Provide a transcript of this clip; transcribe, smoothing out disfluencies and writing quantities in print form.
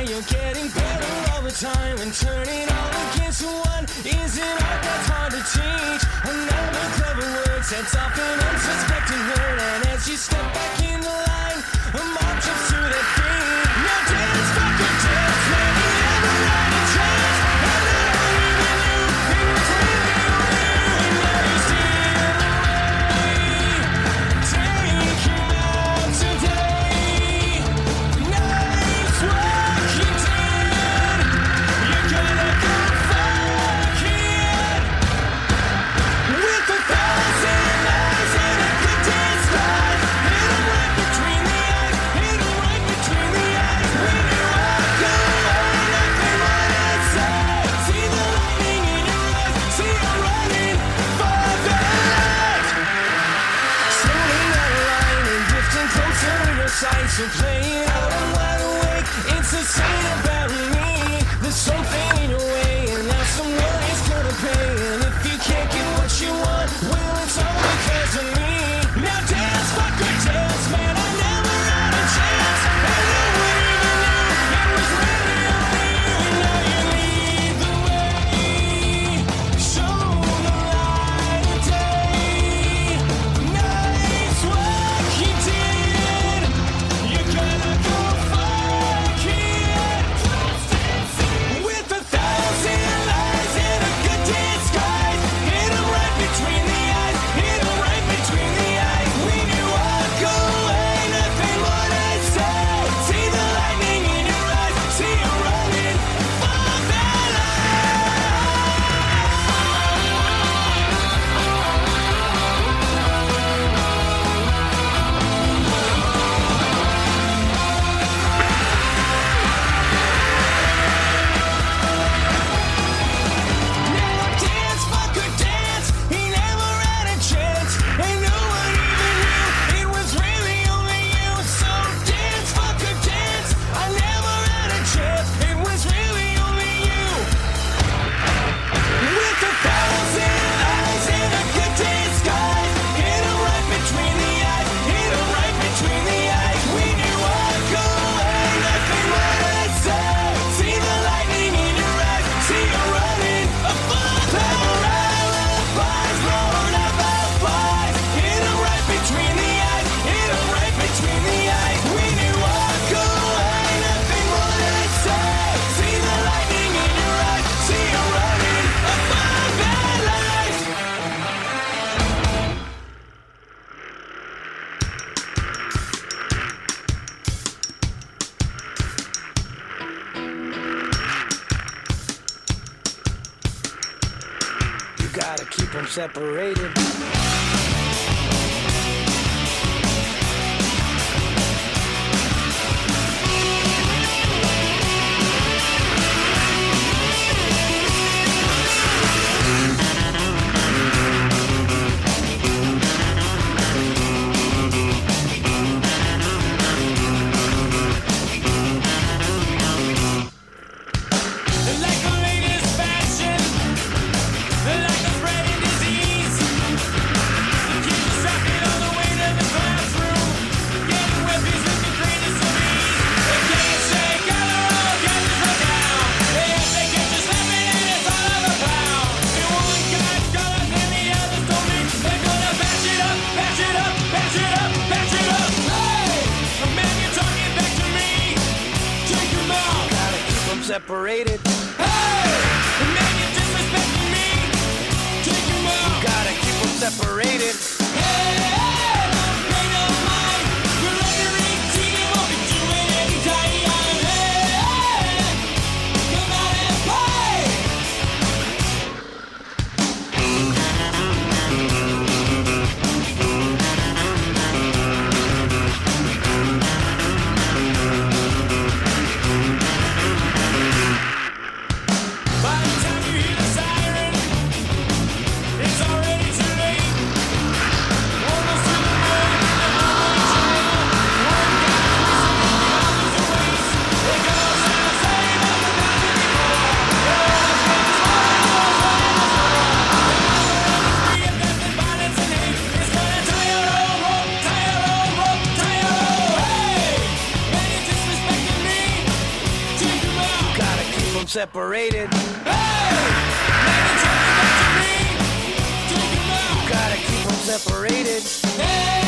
you're getting better all the time, and turning all against one is an art that's hard to teach. Another clever word sets off an unsuspecting word, and as you step back in the line, a mob jumps to their feet. Now dance, fucker, dance, man, you never had a chance. I never even knew it was really you, and now you see it away. Take him out today. Nice work you did. You're gonna go fuck it. With 1,000 eyes and a good disguise. Hit 'em right between the eyes. Hit 'em right between the eyes. When you walk away, nothing more to say. See the lightning in your eyes. See you running for the light. Standing out of line and drifting closer to your sight. So play it out, I'm wide awake. It's a sign about me. There's something in your way, and now someone is gonna pay. And if you can't get what you want, well, it's all because of me. Now dance, fucker, dance, man, I never had a chance. I never even knew it was really only you, and now you lead the way. Show the light of day. Nice work you did. You're gonna go fuck it. With 1,000 lies and a good disguise. Hit 'em right between the eyes. Hit 'em right between the eyes. When you walk away, nothing more to say. See the lightning in your eyes. See you running for their Now dance, fucker, dance. He never had a chance, and no one even knew it was really only you. So dance, fucker, dance. I never had a chance. It was really only you. With 1,000 eyes and a good disguise. Hit 'em right between the eyes. Hit 'em right between the eyes. When you walk away, nothing more to say. See the lightning in your eyes. See you running a full clever alibis. Blown up alibis. Hit 'em right between the eyes. Hit 'em right between the eyes. When you walk away, nothing more to say. See the lightning in your eyes. See you running a full bad life. You gotta keep them separated. Like the latest fashion, like the spreading disease. Keep sucking on the way to the classroom. Getting weapons with the greatest of ease. They can't say gather all, get the fuck out. If they get you slapping and it's all of a pound. And one guy's colors and the others don't mix. They're gonna bash it up, bash it up, bash it up, bash it up. Hey, a man, you're talking back to me. Take them out. Gotta keep them separated. Hey, a man, you're disrespecting me. Take them out. You gotta keep them separated. Hey, don't pay no mind. We're under 18 and won't be doing any time. Hey, come out and play. By the time you hear the siren, it's already too late. them separated. Hey! Now you're talking back to me! Take 'em out! Gotta keep them separated. Hey!